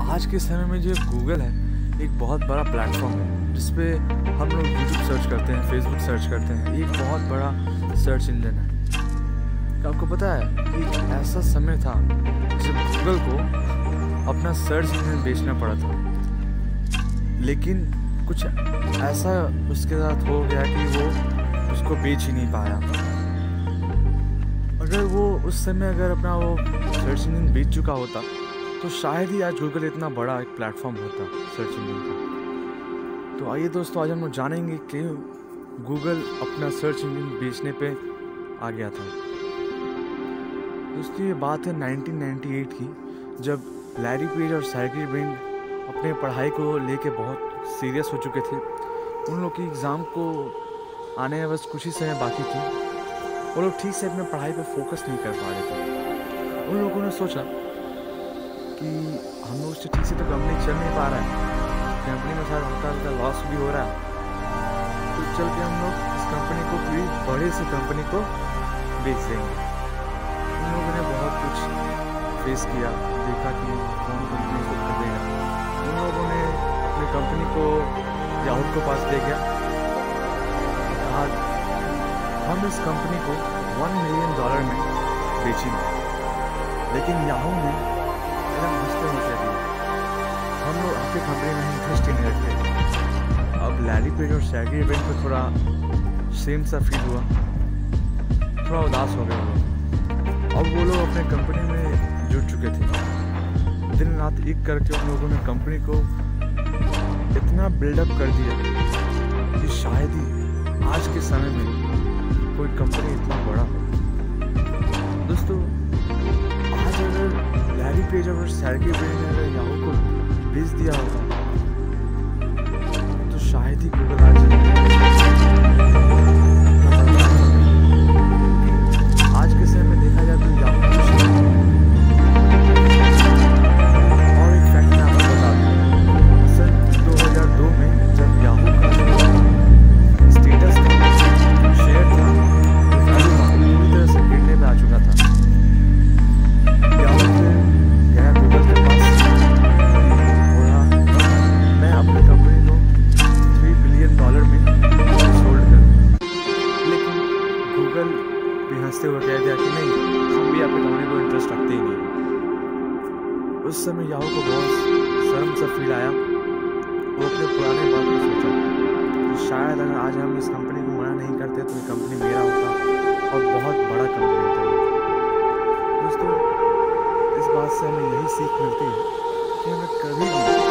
आज के समय में जो गूगल है एक बहुत बड़ा प्लेटफॉर्म है जिस पे हम लोग यूट्यूब सर्च करते हैं, फेसबुक सर्च करते हैं। एक बहुत बड़ा सर्च इंजन है। क्या आपको पता है कि एक ऐसा समय था जब गूगल को अपना सर्च इंजन बेचना पड़ा था, लेकिन कुछ ऐसा उसके साथ हो गया कि वो उसको बेच ही नहीं पाया। अगर वो उस समय अगर अपना वो सर्च इंजन बेच चुका होता तो शायद ही आज गूगल इतना बड़ा एक प्लेटफॉर्म होता सर्च इंजन का। तो आइए दोस्तों, आज हम लोग जानेंगे कि गूगल अपना सर्च इंजन बेचने पे आ गया था। दोस्तों ये बात है 1998 की, जब लैरी पेज और सर्गेई ब्रिन अपने पढ़ाई को लेके बहुत सीरियस हो चुके थे। उन लोग की एग्ज़ाम को आने में बस कुछ ही समय बाकी थी। वो लोग ठीक से अपने पढ़ाई पे फोकस नहीं कर पा रहे थे। उन लोगों ने सोचा कि हम लोग से ठीक से तो कंपनी चल नहीं पा रहा है, कंपनी में शायद हल्का हल्का लॉस भी हो रहा है, तो चल के हम लोग इस कंपनी को कोई बड़े से कंपनी को बेच देंगे। उन लोगों ने बहुत कुछ फेस किया, देखा कि कौन कंपनी को खरीदेगा। उन लोगों ने अपनी कंपनी को याहू के पास ले गया, कहा हम इस कंपनी को $1 मिलियन में बेचेंगे। लेकिन याहू ने एकदम हंसते हंसते दिया, हम लोग आपकी कंपनी में इंटरेस्ट ही नहीं रखते। अब लैरी पेज और सर्गेई ब्रिन को थोड़ा सेम सा फील हुआ, थोड़ा उदास हो गए वो लोग। अब वो लोग अपने कंपनी में जुट चुके थे। दिन रात एक करके उन लोगों ने कंपनी को इतना बिल्डअप कर दिया कि शायद ही आज के समय में कोई कंपनी इतना बड़ा हो। दोस्तों आज अगर लैरी पेज और सर्गेई ब्रिन ने अगर याहू को बेच दिया होता तो शायद ही गूगल आज के समय में देखा जाए तो याहू और एक फैक्ट मैं आपको बता दूं, सन 2002 में जब याहू का स्टेटस था, शेयर था, वैल्यू पूरी तरह से गिरने पे आ चुका था। याहू से गया गूगल के पास, बोला मैं अपनी कंपनी को $3 बिलियन में सोल्ड करूँ। लेकिन गूगल भी हंसते हुए कह दिया कि नहीं, हम भी आपकी कंपनी को इंटरेस्ट रखते ही नहीं। उस समय याहू को बहुत शर्म सा फील आया। वो अपने पुराने बात को सोचा कि शायद अगर आज हम इस कंपनी को मना नहीं करते तो ये कंपनी मेरा होता और बहुत बड़ा कंपनी होता। दोस्तों इस बात से हमें यही सीख मिलती है कि हमें कभी भी